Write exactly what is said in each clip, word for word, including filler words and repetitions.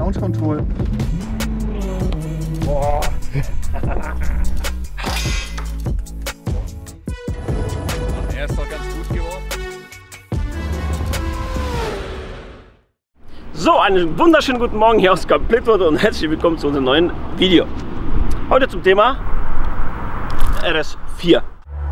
Launch Control. Boah. Er ist doch ganz gut geworden. So, einen wunderschönen guten Morgen hier aus Splitwood und herzlich willkommen zu unserem neuen Video. Heute zum Thema R S vier.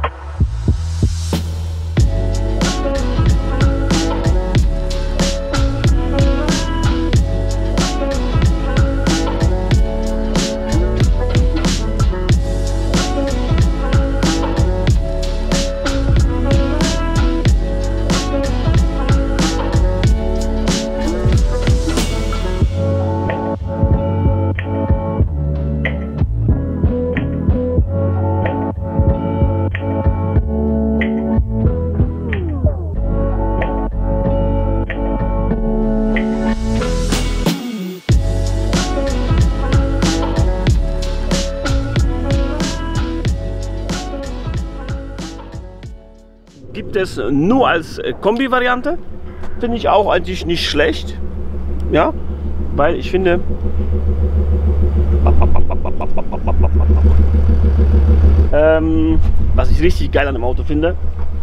Gibt es nur als Kombi-Variante, finde ich auch eigentlich nicht schlecht, ja, weil ich finde, ähm, was ich richtig geil an dem Auto finde,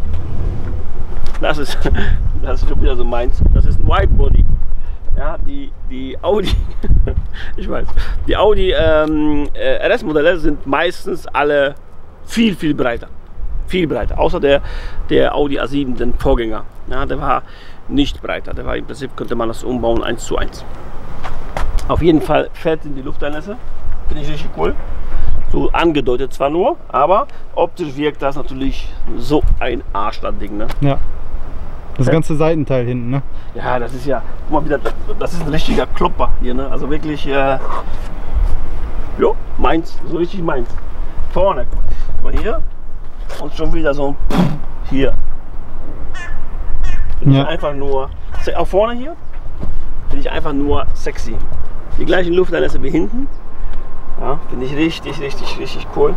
das ist, das ist schon wieder so meins, das ist ein Widebody, ja, die, die Audi, ich weiß, die Audi ähm, R S-Modelle sind meistens alle viel, viel breiter. Viel breiter, außer der, der Audi A sieben, den Vorgänger. Ja, der war nicht breiter, der war im Prinzip, könnte man das umbauen eins zu eins. Auf jeden Fall fährt in die Lufteinlässe, finde ich richtig cool. So angedeutet zwar nur, aber optisch wirkt das natürlich so ein Arsch, das Ding. Ne? Ja, das ja. Ganze Seitenteil hinten, ne? Ja, das ist ja, guck mal wieder, das ist ein richtiger Klopper hier, ne? Also wirklich, äh, jo, meins, so richtig meins. Vorne, guck mal hier. Und schon wieder so hier. Finde ja. ich einfach nur, auch vorne hier, finde ich einfach nur sexy. Die gleichen Lufteinlässe wie hinten. Ja, finde ich richtig, richtig, richtig cool.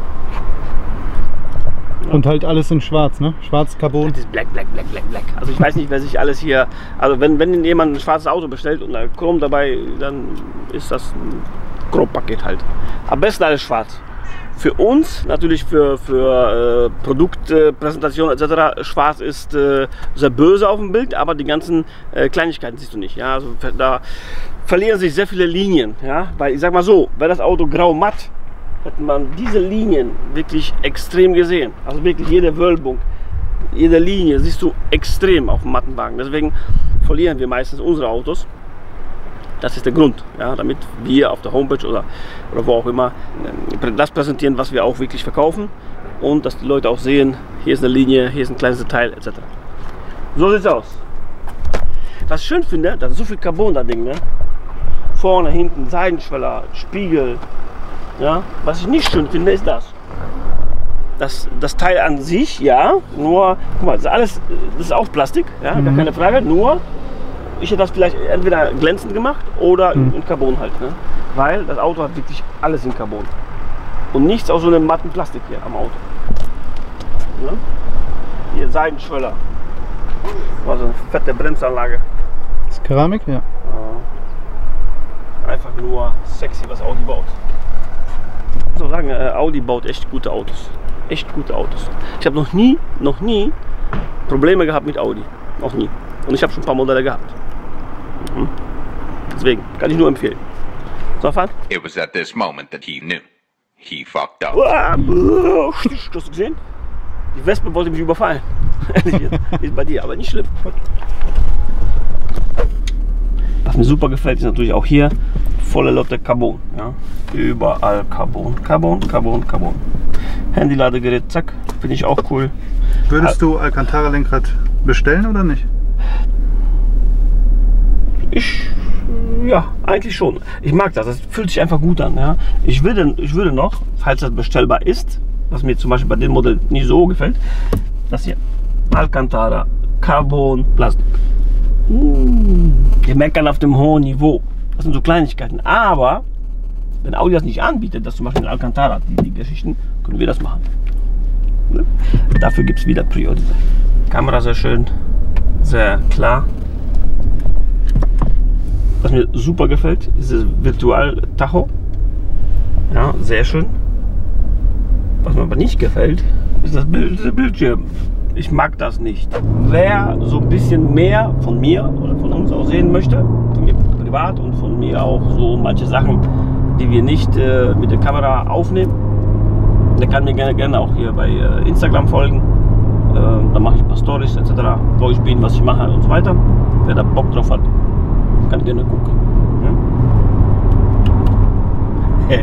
Ja. Und halt alles in schwarz, ne? Schwarz Carbon. Das ist black, black, black, black, black. Also ich weiß nicht, wer sich alles hier, also wenn, wenn jemand ein schwarzes Auto bestellt und da Chrom dabei, dann ist das ein Chrompaket halt. Am besten alles schwarz. Für uns, natürlich für, für äh, Produktpräsentation äh, et cetera, schwarz ist äh, sehr böse auf dem Bild, aber die ganzen äh, Kleinigkeiten siehst du nicht. Ja? Also, da verlieren sich sehr viele Linien. Ja? Weil ich sag mal so, wäre das Auto grau-matt, hätte man diese Linien wirklich extrem gesehen. Also wirklich jede Wölbung, jede Linie siehst du extrem auf dem matten Wagen. Deswegen verlieren wir meistens unsere Autos. Das ist der Grund, ja, damit wir auf der Homepage oder, oder wo auch immer das präsentieren, was wir auch wirklich verkaufen und dass die Leute auch sehen, hier ist eine Linie, hier ist ein kleines Detail et cetera. So sieht es aus. Was ich schön finde, da ist so viel Carbon da Ding, ne? Vorne, hinten, Seitenschweller, Spiegel. Ja? Was ich nicht schön finde, ist das. Das, das Teil an sich, ja, nur, guck mal, das ist alles, das ist auch Plastik, ja, mhm. Gar keine Frage, nur ich hätte das vielleicht entweder glänzend gemacht oder hm. in Carbon halt, ne? Weil das Auto hat wirklich alles in Carbon und nichts aus so einem matten Plastik hier am Auto. Ja? Hier Seitenschweller, also eine fette Bremsanlage. Das ist Keramik, ja. Ja. Einfach nur sexy, was Audi baut. Ich muss auch sagen, Audi baut echt gute Autos, echt gute Autos. Ich habe noch nie, noch nie Probleme gehabt mit Audi, noch nie. Und ich habe schon ein paar Modelle gehabt. Mhm. Deswegen kann ich nur empfehlen. So, fahren. It was at this moment that he knew. He fucked up. Hast du gesehen? Die Wespe wollte mich überfallen. Ist bei dir, aber nicht schlimm. Was mir super gefällt, ist natürlich auch hier volle Lotte Carbon. Ja? Überall Carbon, Carbon, Carbon, Carbon. Handy-Ladegerät, zack, finde ich auch cool. Würdest du Alcantara-Lenkrad bestellen oder nicht? Ich, ja, eigentlich schon. Ich mag das, das fühlt sich einfach gut an. Ja. Ich, würde, ich würde noch, falls das bestellbar ist, was mir zum Beispiel bei dem Modell nicht so gefällt, das hier, Alcantara, Carbon, Plastik. Uh, ihr merkt dann auf dem hohen Niveau. Das sind so Kleinigkeiten. Aber, wenn Audi das nicht anbietet, dass zum Beispiel Alcantara, die, die Geschichten, können wir das machen. Ne? Dafür gibt es wieder Prio Design. Kamera sehr schön, sehr klar. Was mir super gefällt, ist das Virtual-Tacho. Ja, sehr schön. Was mir aber nicht gefällt, ist das Bild, der Bildschirm. Ich mag das nicht. Wer so ein bisschen mehr von mir oder von uns auch sehen möchte, von mir privat und von mir auch so manche Sachen, die wir nicht äh, mit der Kamera aufnehmen, der kann mir gerne, gerne auch hier bei äh, Instagram folgen. Äh, da mache ich ein paar Stories et cetera, wo ich bin, was ich mache und so weiter. Wer da Bock drauf hat, kann gerne gucken. Ja?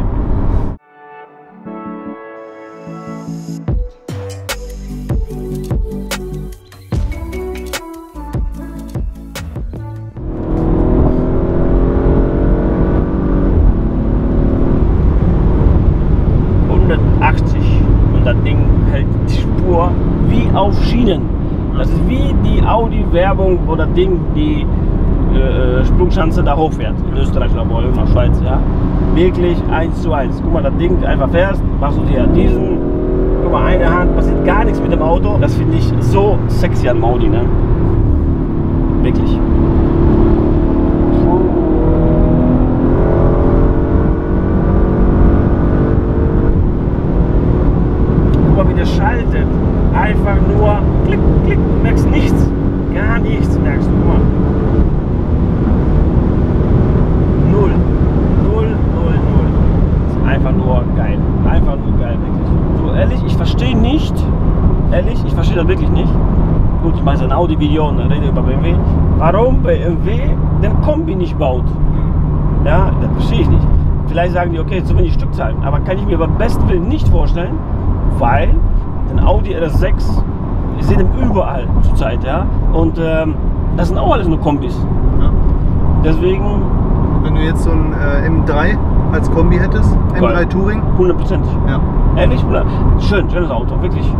hundertachtzig und das Ding hält die Spur wie auf Schienen. Das ist wie die Audi-Werbung, wo das Ding die äh, Sprungschanze da hochfährt. In Österreich oder in der Schweiz. Ja? Wirklich eins zu eins. Guck mal, das Ding einfach fährst, machst du dir diesen, guck mal, eine Hand, passiert gar nichts mit dem Auto. Das finde ich so sexy an Audi, ne? Wirklich. Wie der schaltet, einfach nur klick, klick, du merkst nichts, gar nichts merkst du nur. Null, null, null, null. Ist einfach nur geil, einfach nur geil, wirklich. So ehrlich, ich verstehe nicht, ehrlich, ich verstehe das wirklich nicht. Gut, ich mache ein Audi-Video und rede über B M W. Warum B M W den Kombi nicht baut? Ja, das verstehe ich nicht. Vielleicht sagen die, okay, zu wenig Stückzahlen, aber kann ich mir beim besten Willen nicht vorstellen, weil den Audi R S sechs, wir sehen ihn überall zurzeit, ja, und ähm, das sind auch alles nur Kombis. Ja. Deswegen. Wenn du jetzt so ein äh, M drei als Kombi hättest, M drei Touring? hundertprozentig. Ja. Ehrlich? Schön, schönes Auto, wirklich.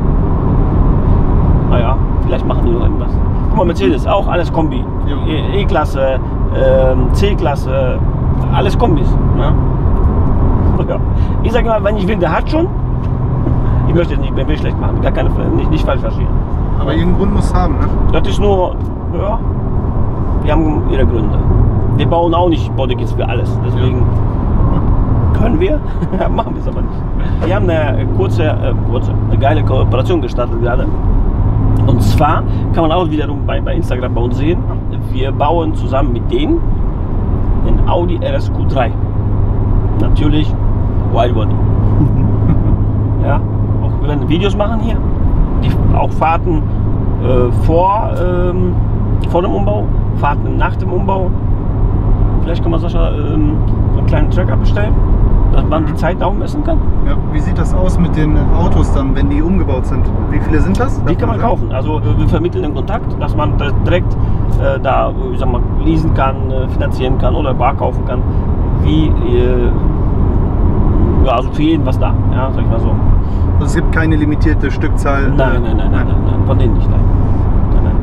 Naja, vielleicht machen die noch irgendwas. Guck mal, Mercedes, auch alles Kombi. Ja. E-Klasse, äh, C-Klasse, alles Kombis. Ja. Ja. Ich sage mal, wenn ich will, der hat schon. Ich möchte jetzt nicht B M W schlecht machen, gar keine, nicht, nicht falsch verstehen. Aber irgendeinen Grund muss es haben, ne? Das ist nur, ja, wir haben ihre Gründe. Wir bauen auch nicht Bodykits für alles, deswegen ja. Können wir, machen wir es aber nicht. Wir haben eine kurze, äh, kurze, eine geile Kooperation gestartet gerade. Und zwar kann man auch wiederum bei, bei Instagram bei uns sehen, wir bauen zusammen mit denen den Audi R S Q drei. Natürlich Widebody. Ja. Wir werden Videos machen hier, die auch Fahrten äh, vor, ähm, vor dem Umbau, Fahrten nach dem Umbau. Vielleicht kann man Sascha ähm, so einen kleinen Tracker bestellen, dass man die Zeit auch messen kann. Ja. Wie sieht das aus mit den Autos dann, wenn die umgebaut sind? Wie viele sind das? Die kann man kaufen. Also wir vermitteln den Kontakt, dass man das direkt äh, da, ich sag mal, leasen kann, äh, finanzieren kann oder bar kaufen kann. Wie, äh, ja, also für jeden was da, ja, sag ich mal so. Also es gibt keine limitierte Stückzahl? Nein, nein, nein, nein, nein, nein, von denen nicht, nein. Nein, nein.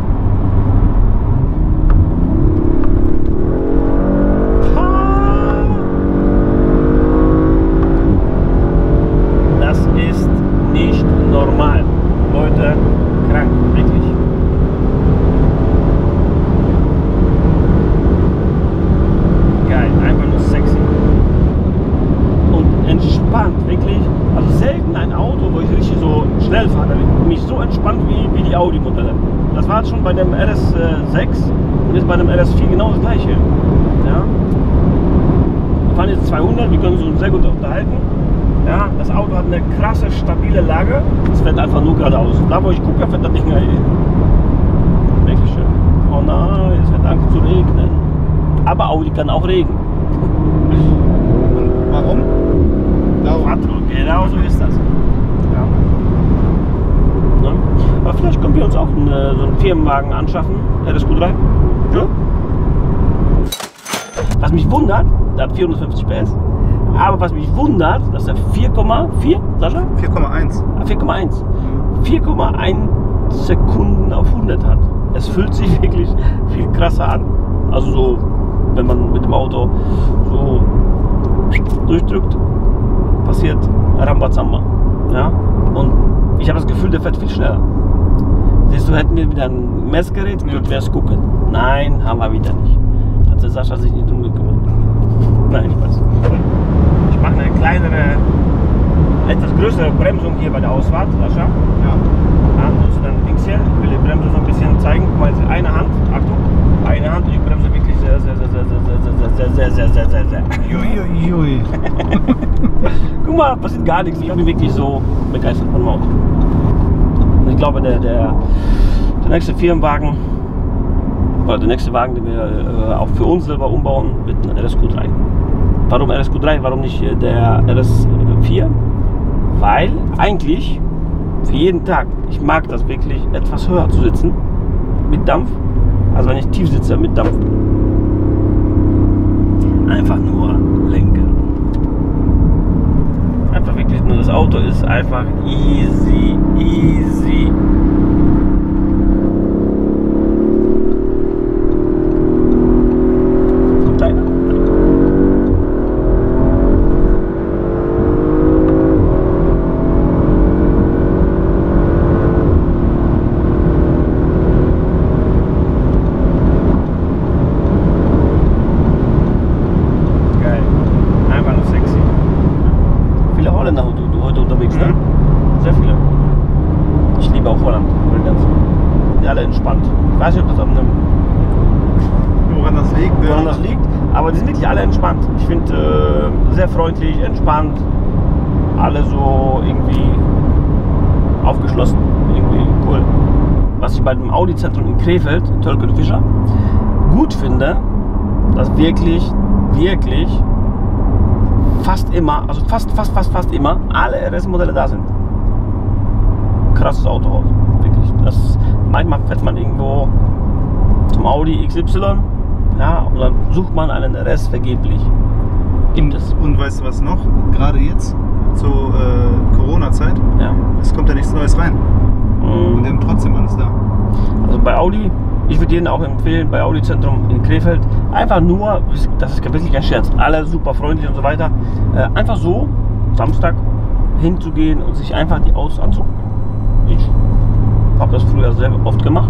Das ist nicht normal. Leute, krank, wirklich. Geil, einfach nur sexy. Und entspannt, wirklich. Also selten ein Auto, wo ich richtig so schnell fahre, mich so entspannt wie, wie die Audi-Modelle. Das war schon bei dem R S sechs und ist bei dem R S vier genau das gleiche. Ja. Wir fahren jetzt zweihundert, wir können uns sehr gut unterhalten. Ja, das Auto hat eine krasse, stabile Lage. Es fährt einfach nur geradeaus. Da wo ich gucke, fährt das Ding wirklich schön. Oh nein, es wird angefangen zu regnen. Aber Audi kann auch Regen. Warum? Quattro, genau so ist das. Ja. Ne? Aber vielleicht können wir uns auch einen, so einen Firmenwagen anschaffen, R S Q drei. Ja. Was mich wundert, der hat vierhundertfünfzig P S. Aber was mich wundert, dass er vier Komma vier, Sascha? vier Komma eins. vier Komma eins. vier Komma eins Sekunden auf hundert hat. Es fühlt sich wirklich viel krasser an. Also so, wenn man mit dem Auto so durchdrückt, passiert Rambazamba. Ja? Und ich habe das Gefühl, der fährt viel schneller. Siehst du, hätten wir wieder ein Messgerät, könnten wir es gucken. Nein, haben wir wieder nicht. Also Sascha sich nicht drum gekümmert. Nein, ich weiß. Ich mache eine kleinere, etwas größere Bremsung hier bei der Ausfahrt, Sascha. Ja. Ja, also dann links hier. Ich will die Bremse so ein bisschen zeigen. Guck mal, jetzt eine Hand, Achtung, eine Hand und ich bremse wirklich sehr, sehr, sehr, sehr, sehr, sehr, sehr, sehr, sehr, sehr, sehr, sehr. Uiuiui. Guck mal, passiert gar nichts. Ich bin wirklich so begeistert von dem Auto. Und ich glaube, der, der, der nächste Firmenwagen, oder der nächste Wagen, den wir äh, auch für uns selber umbauen, wird ein R S Q drei. Warum R S Q drei? Warum nicht der R S vier? Weil eigentlich für jeden Tag, ich mag das wirklich, etwas höher zu sitzen mit Dampf, also wenn ich tief sitze mit Dampf. Einfach nur lenken. Einfach wirklich nur, das Auto ist einfach easy, easy. Kommt einer? Geil. Einfach nur sexy. Viele Holländer du, du heute unterwegs, ne? Sehr viele. Ich liebe auch Holland. Die alle entspannt. Ich weiß nicht, ob das an einem, Woran das liegt? ne? woran das liegt, aber die sind wirklich alle entspannt. Ich finde äh, sehr freundlich, entspannt. Alle so irgendwie aufgeschlossen. Irgendwie cool. Was ich bei dem Audi-Zentrum in Krefeld, Tölken Fischer, gut finde, dass wirklich, wirklich fast immer, also fast, fast, fast, fast immer alle R S-Modelle da sind. Krasses Autohaus, wirklich. Das, manchmal fährt man irgendwo zum Audi X Y, ja, und dann sucht man einen R S vergeblich. Gibt es. Und weißt du was noch? Gerade jetzt, zur äh, Corona-Zeit, Ja. es kommt ja nichts Neues rein. Und Mhm. eben trotzdem alles da. Also bei Audi, ich würde Ihnen auch empfehlen, bei Audi Zentrum in Krefeld, einfach nur, das ist wirklich kein Scherz, alle super freundlich und so weiter, äh, einfach so, Samstag, hinzugehen und sich einfach die Autos anzugucken. Ich habe das früher sehr oft gemacht.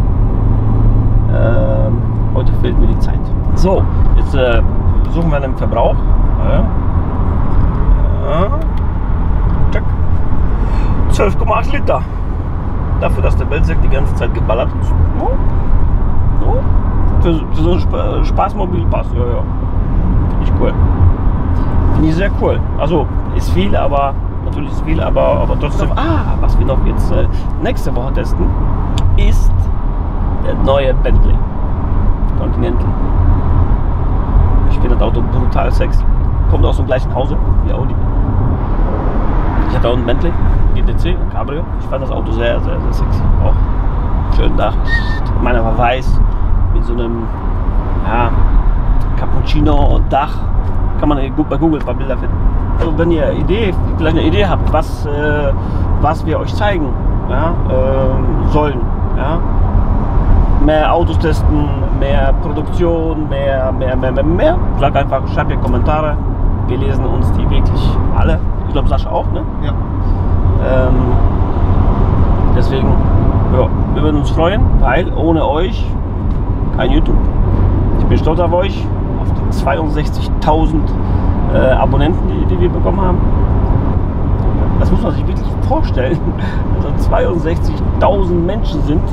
Ähm, heute fehlt mir die Zeit. So, jetzt äh, suchen wir einen Verbrauch. Ja. Ja. Check. zwölf Komma acht Liter. Dafür, dass der Belzec die ganze Zeit geballert ist. Ja. Ja. Für, für so ein Sp Spaßmobil passt. Ja, ja. Finde ich cool. Finde ich sehr cool. Also ist viel, aber natürlich ist viel, aber, aber trotzdem. Ah, was wir noch jetzt äh, nächste Woche testen, ist der neue Bentley Continental. Ich finde das Auto brutal sexy. Kommt aus dem gleichen Hause wie Audi. Ich hatte auch einen Bentley G T C, ein Cabrio. Ich fand das Auto sehr, sehr, sehr sexy. Auch schön Dach. Meiner war weiß mit so einem, ja, Cappuccino und Dach. Kann man gut bei Google ein paar Bilder finden. Also wenn ihr Idee, vielleicht eine Idee habt, was, äh, was wir euch zeigen, ja, äh, sollen, ja, mehr Autos testen, mehr Produktion, mehr, mehr, mehr, mehr, mehr, sag einfach, schreibt ihr Kommentare. Wir lesen uns die wirklich alle. Ich glaube, Sascha auch, ne? Ja. Ähm, deswegen, ja, wir würden uns freuen, weil ohne euch kein YouTube. Ich bin stolz auf euch, auf die zweiundsechzigtausend äh, Abonnenten, die, die wir bekommen haben. Das muss man sich wirklich vorstellen, dass also zweiundsechzigtausend Menschen sind,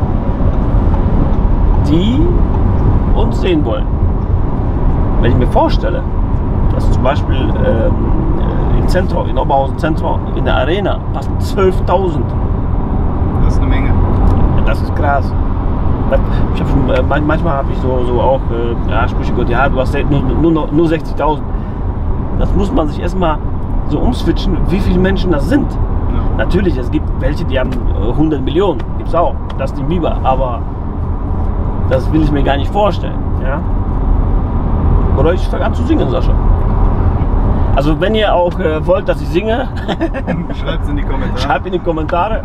die uns sehen wollen. Wenn ich mir vorstelle, dass zum Beispiel ähm, in Zentrum, in Oberhausen Zentrum, in der Arena passen zwölftausend. Das ist eine Menge. Das ist krass. Ich hab schon, äh, manchmal habe ich so, so auch äh, ja, Sprüche gehört, ja, du hast nur, nur, nur sechzigtausend. Das muss man sich erstmal so umswitchen, wie viele Menschen das sind. Ja. Natürlich, es gibt welche, die haben hundert Millionen, gibt es auch, das ist die Biber, aber das will ich mir gar nicht vorstellen. Ja? Oder ich fange an zu singen, Sascha. Also wenn ihr auch äh, wollt, dass ich singe, Schreibt es in die Kommentare. schreibt in die Kommentare.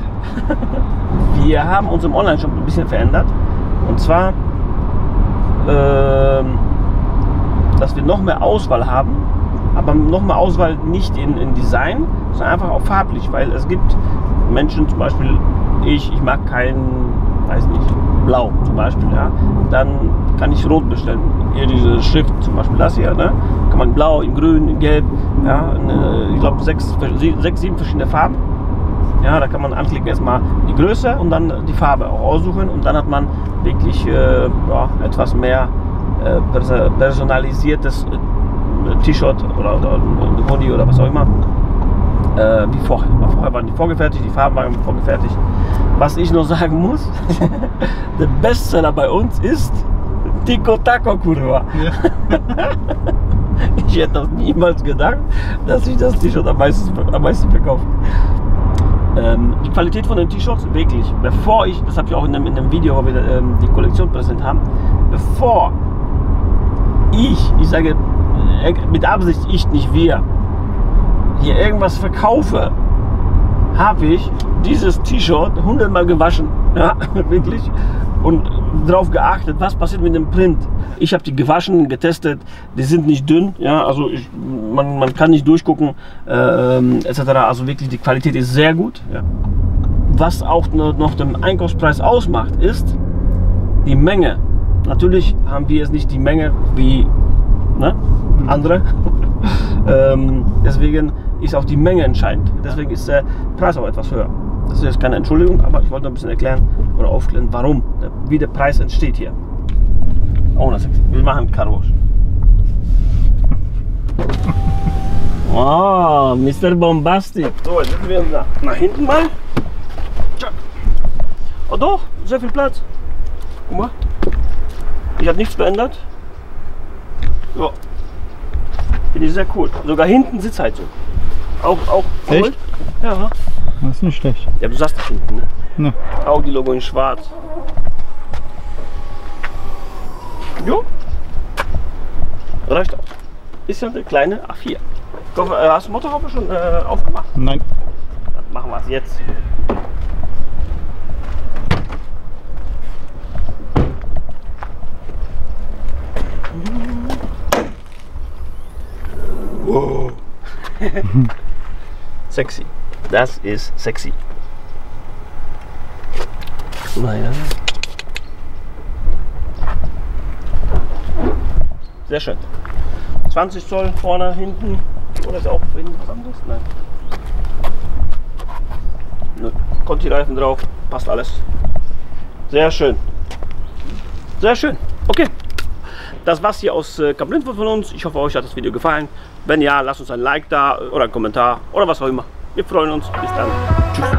Wir haben uns im Online-Shop ein bisschen verändert. Und zwar, ähm, dass wir noch mehr Auswahl haben. Aber noch mehr Auswahl nicht in, in Design, sondern einfach auch farblich. Weil es gibt Menschen, zum Beispiel ich, ich mag kein weiß nicht, blau zum Beispiel, ja, dann kann ich rot bestellen. Hier diese Schrift, zum Beispiel das hier, ne, kann man blau, in grün, in gelb, ja, in, ich glaube sechs, sechs, sieben verschiedene Farben. Ja, da kann man anklicken erstmal die Größe und dann die Farbe auch aussuchen und dann hat man wirklich äh, ja, etwas mehr äh, personalisiertes äh, T-Shirt oder, oder ein Hoodie oder was auch immer äh, wie vorher. Vorher waren die vorgefertigt, die Farben waren vorgefertigt. Was ich noch sagen muss, der Bestseller bei uns ist Tico Taco Kurva. Ja. Ich hätte das niemals gedacht, dass ich das T-Shirt am meisten, am meisten verkaufe. Ähm, die Qualität von den T-Shirts, wirklich, bevor ich, das habe ich auch in einem, in einem Video, wo wir ähm, die Kollektion präsentiert haben, bevor ich, ich sage äh, mit Absicht ich, nicht wir, hier irgendwas verkaufe, habe ich dieses T-Shirt hundertmal gewaschen, ja, wirklich, und darauf geachtet, was passiert mit dem Print. Ich habe die gewaschen, getestet, die sind nicht dünn, ja, also ich, man, man kann nicht durchgucken, äh, et cetera. Also wirklich, die Qualität ist sehr gut. Ja. Was auch noch den Einkaufspreis ausmacht, ist die Menge. Natürlich haben wir jetzt nicht die Menge wie ne, andere, ähm, deswegen ist auch die Menge entscheidend. Deswegen ist der Preis auch etwas höher. Das ist jetzt keine Entschuldigung, aber ich wollte ein bisschen erklären oder aufklären, warum, wie der Preis entsteht hier. Oh, das ist, wir machen Carwash. Oh, Mister Bombastic. So, jetzt setzen wir uns nach, nach hinten mal. Oh doch, sehr viel Platz. Guck mal. Ich habe nichts verändert. Ja. Finde ich sehr cool. Sogar hinten Sitzheizung. Auch, auch cool. Echt? Ja. Das ist nicht schlecht. Ja, du sagst das hinten, ne? Ne. Auch die Logo in schwarz. Jo. Reicht auch. Ist ja eine kleine A vier. Ich hoffe, hast du Motorhaube schon äh, aufgemacht? Nein. Dann machen wir es jetzt. Wow. Sexy. Das ist sexy. Naja. Sehr schön. zwanzig Zoll vorne, hinten. Oder ist auch hinten was anderes? Nein. Nö. Conti-Reifen drauf. Passt alles. Sehr schön. Sehr schön. Okay. Das war's hier aus äh, Camp Lindford von uns. Ich hoffe, euch hat das Video gefallen. Wenn ja, lasst uns ein Like da oder einen Kommentar oder was auch immer. Wir freuen uns. Bis dann. Tschüss.